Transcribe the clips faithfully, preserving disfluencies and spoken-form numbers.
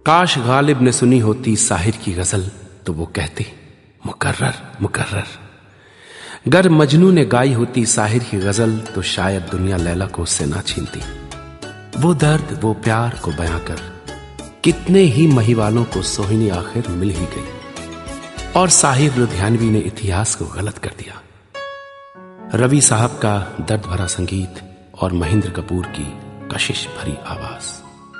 काश गालिब ने सुनी होती साहिर की गजल तो वो कहते मुकर्रर मुकर्रर। गर मजनू ने गाई होती साहिर की गजल तो शायद दुनिया लैला को उससे ना छीनती। वो दर्द वो प्यार को बयां कर कितने ही महिवालों को सोहिनी आखिर मिल ही गई। और साहिर लुधियानवी ने इतिहास को गलत कर दिया। रवि साहब का दर्द भरा संगीत और महेंद्र कपूर की कशिश भरी आवाज।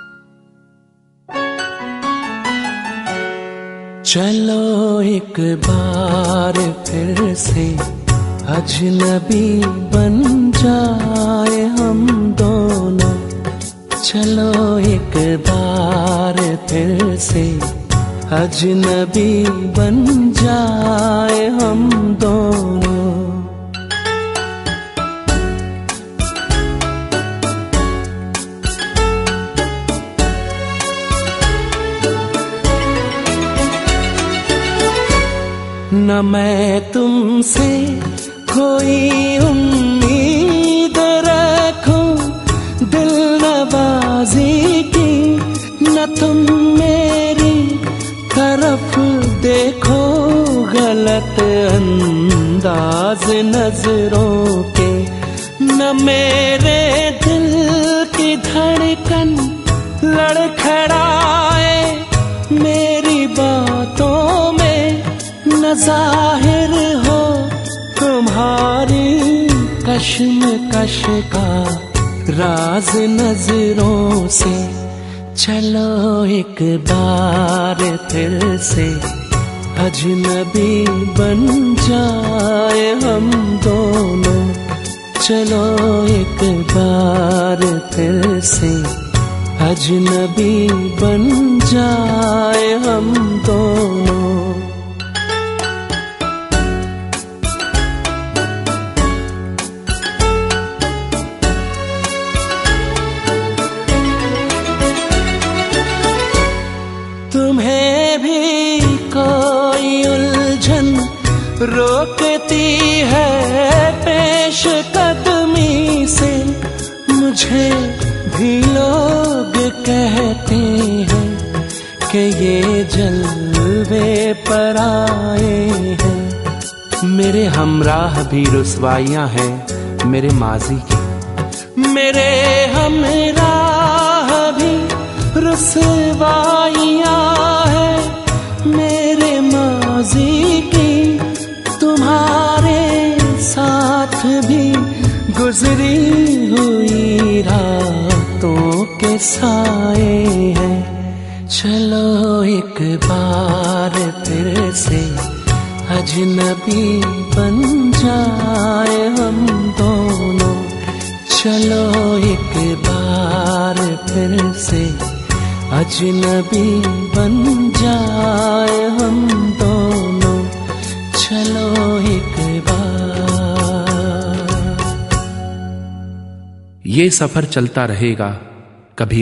चलो एक बार फिर से अजनबी बन जाए हम दोनों। चलो एक बार फिर से अजनबी बन जाए हम दोनों। न मैं तुमसे कोई उम्मीद रखूं दिल नवाज़ी की, न तुम मेरी तरफ देखो गलत अंदाज नजरों के। न मेरे दिल की धड़कन लड़खड़ाए मेरी बातों में, न जाहिर हो तुम्हारी कश्मकश का राज नजरों से। चलो एक बार फिर से अजनबी बन जाए हम दोनों। चलो एक बार फिर से अजनबी बन जाए हम दोनों। तुम्हें भी कोई उलझन रोकती है पेश कदमी से, मुझे भी लोग कहते हैं कि ये जलवे पर आए हैं। मेरे हमराह भी रुसवाइयां हैं मेरे माजी की। मेरे हमराह भी रुसवाइयां है मेरे माजी की। तुम्हारे साथ भी गुजरी हुई रातों के साए हैं। चलो एक बार फिर से अजनबी बन जाए हम दोनों। चलो एक बार फिर से अजनबी बन जाए हम दोनों। चलो एक बार। ये सफर चलता रहेगा कभी